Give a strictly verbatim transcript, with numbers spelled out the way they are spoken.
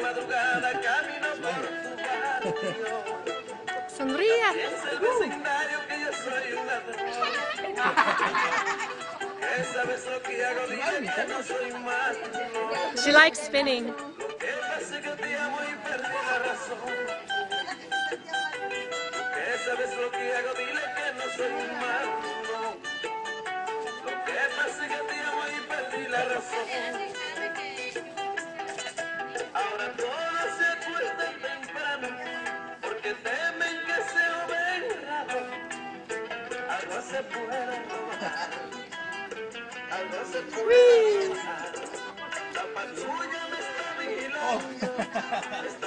madrugada camino por tu barrio. Sonría. Piensa el vecindario que yo soy un ladrón. Que sabes lo que hago, dile que no soy malo. She likes spinning. Lo que pasa es que te amo y perdí la razón. Que sabes lo que hago, dile que no soy malo. Lo que pasa es que te amo y perdí la razón. Ahora todos se acuestan temprano porque temen que sea raro. Algo se puede robar, algo se puede robar. La patrulla me está vigilando.